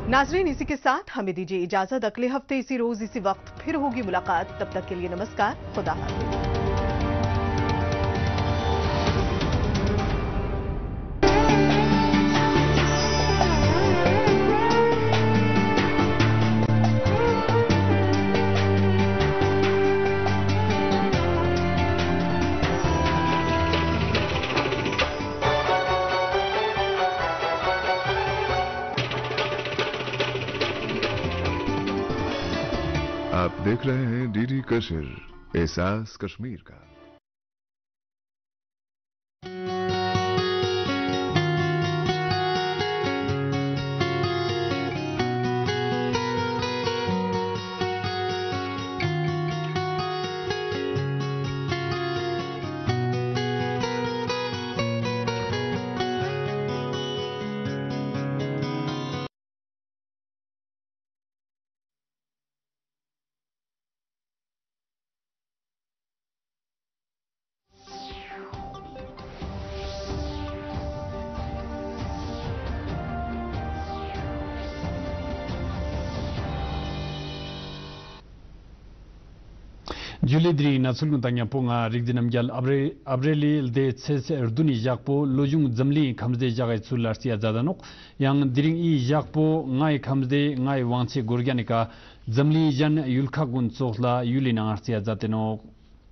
नाजरीन, इसी के साथ हमें दीजिए इजाजत। अगले हफ्ते इसी रोज इसी वक्त फिर होगी मुलाकात। तब तक के लिए नमस्कार, खुदा हाफिज। आप देख रहे हैं डीडी कश्मीर, एहसास कश्मीर का। Juledri nasulun tanya ponga rigdinam jal abreli de ses erduni jakpo lojung zamli khamde jagai sularsi azadanok yang diring I jakpo ngai khamde ngai wangche gorganika zamli jan yulkha gun sokhla yulina arsi azatenok।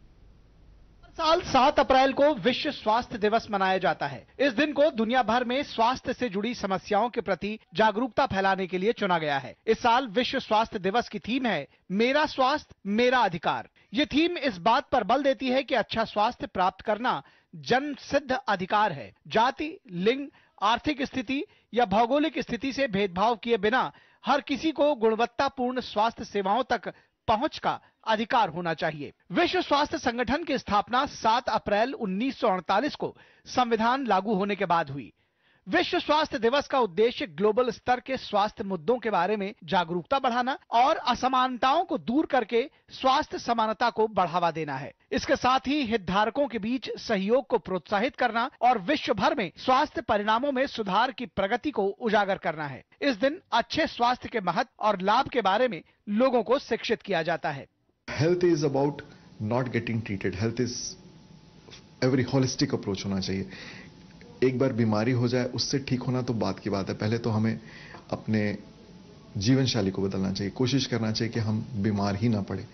साल 7 अप्रैल को विश्व स्वास्थ्य दिवस मनाया जाता है। इस दिन को दुनिया भर में स्वास्थ्य से जुड़ी समस्याओं के प्रति जागरूकता फैलाने के लिए चुना गया है। इस साल विश्व स्वास्थ्य दिवस की थीम है मेरा स्वास्थ्य मेरा अधिकार। ये थीम इस बात पर बल देती है कि अच्छा स्वास्थ्य प्राप्त करना जन्म सिद्ध अधिकार है। जाति, लिंग, आर्थिक स्थिति या भौगोलिक स्थिति से भेदभाव किए बिना हर किसी को गुणवत्तापूर्ण स्वास्थ्य सेवाओं तक पहुंच का अधिकार होना चाहिए। विश्व स्वास्थ्य संगठन की स्थापना 7 अप्रैल 1948 को संविधान लागू होने के बाद हुई। विश्व स्वास्थ्य दिवस का उद्देश्य ग्लोबल स्तर के स्वास्थ्य मुद्दों के बारे में जागरूकता बढ़ाना और असमानताओं को दूर करके स्वास्थ्य समानता को बढ़ावा देना है। इसके साथ ही हितधारकों के बीच सहयोग को प्रोत्साहित करना और विश्व भर में स्वास्थ्य परिणामों में सुधार की प्रगति को उजागर करना है। इस दिन अच्छे स्वास्थ्य के महत्व और लाभ के बारे में लोगों को शिक्षित किया जाता है। Health is about not getting treated. Health is every holistic approach होना चाहिए। एक बार बीमारी हो जाए उससे ठीक होना तो बात की बात है, पहले तो हमें अपने जीवन शैली को बदलना चाहिए। कोशिश करना चाहिए कि हम बीमार ही ना पड़े।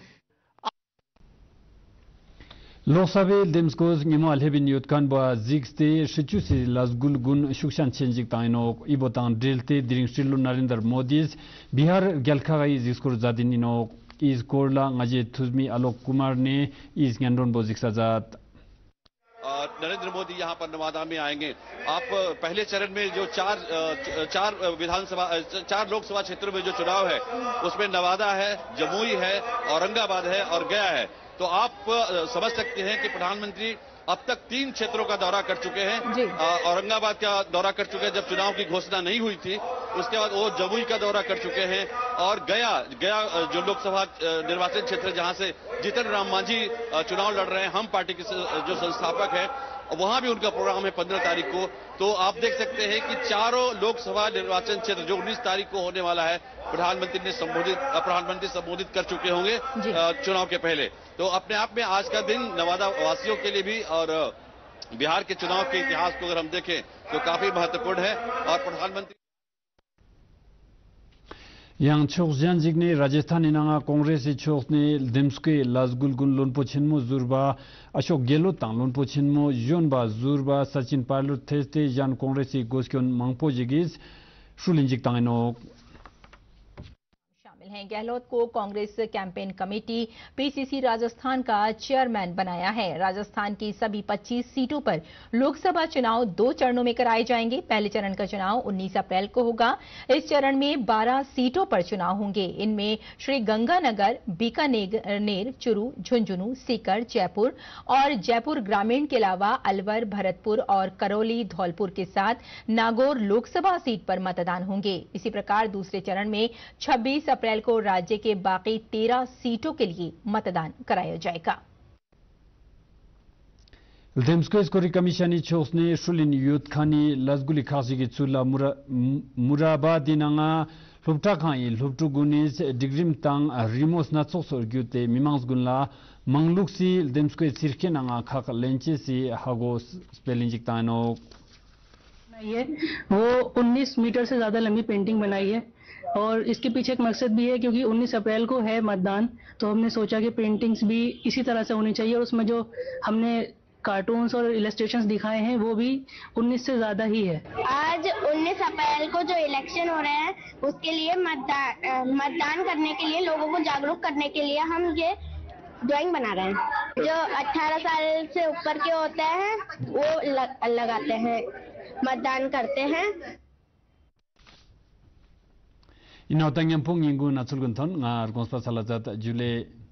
लोकसभा देमस्कोस निमाल हेबिन युतकान बा जिक्सते शिचुसी लाजगुल गुन शुक्शान चेंजिक ताइनो इबोतान ड्रिलते दिरिंग श्रीलु नरेंद्र मोदी बिहार गलखागाई जिक्सकोर जादिनिनो इस कोरला ngaje थुजमी आलोक कुमार ने इस गंडोन बोजिक सजात। नरेंद्र मोदी यहां पर नवादा में आएंगे। आप पहले चरण में जो चार लोकसभा क्षेत्रों में जो चुनाव है उसमें नवादा है, जमुई है, औरंगाबाद है और गया है। तो आप समझ सकते हैं कि प्रधानमंत्री अब तक 3 क्षेत्रों का दौरा कर चुके हैं। औरंगाबाद का दौरा कर चुके हैं जब चुनाव की घोषणा नहीं हुई थी। उसके बाद वो जमुई का दौरा कर चुके हैं और गया जो लोकसभा निर्वाचन क्षेत्र जहां से जीतन राम मांझी चुनाव लड़ रहे हैं, हम पार्टी के जो संस्थापक हैं, वहां भी उनका प्रोग्राम है 15 तारीख को। तो आप देख सकते हैं कि चारों लोकसभा निर्वाचन क्षेत्र जो 19 तारीख को होने वाला है, प्रधानमंत्री संबोधित कर चुके होंगे चुनाव के पहले। तो अपने आप में आज का दिन नवादा वासियों के लिए भी और बिहार के चुनाव के इतिहास को अगर हम देखें तो काफी महत्वपूर्ण है। और प्रधानमंत्री yang chokjan jigne Rajasthan inanga Congress chokne demske lazgulgun lonpo chinmo zurba ashok gelot tang lonpo chinmo jonba zurba Sachin Parlor theste jan Congress goskyon mangpo jigis shulinjik tangeno हैं। गहलोत को Congress campaign committee PCC Rajasthan का chairman बनाया है। राजस्थान की सभी 25 सीटों पर लोकसभा चुनाव 2 चरणों में कराए जाएंगे। पहले चरण का चुनाव 19 अप्रैल को होगा। इस चरण में 12 सीटों पर चुनाव होंगे। इनमें श्री गंगानगर, बीकानेर, चुरू, झुंझुनू, सीकर, जयपुर और जयपुर ग्रामीण के अलावा अलवर, भरतपुर और करौली, धौलपुर के साथ नागौर लोकसभा सीट पर मतदान होंगे। इसी प्रकार दूसरे चरण में 26 अप्रैल को राज्य के बाकी 13 सीटों के लिए मतदान कराया जाएगा। Demsko skori kamishani chosne shulin youth khani lazguli khasi gi chula murabadinanga lupta khan yi luptu gunis digrim tang rimos na tsok sor gyute mimangs gunla mangluksi demskwe sirke na nga khak lenche si hago spelling jiktano है वो 19 metre से ज्यादा लंबी painting बनाई है और इसके पीछे एक मकसद भी है क्योंकि 19 अप्रैल को है मतदान, तो हमने सोचा कि पेंटिंग्स भी इसी तरह से होनी चाहिए और उसमें जो हमने कार्टून्स और इलस्ट्रेशंस दिखाए हैं वो भी 19 से ज्यादा ही है। आज 19 अप्रैल को जो इलेक्शन हो रहे हैं उसके लिए मतदान करने के लिए लोगों को जागरूक करने के लिए हम ये ड्राइंग बना रहे हैं। जो 18 साल से ऊपर के होते हैं वो लगाते हैं, मतदान करते हैं। Inautang yang pung yinggu natsulgun ton ngar gonspa salazat jule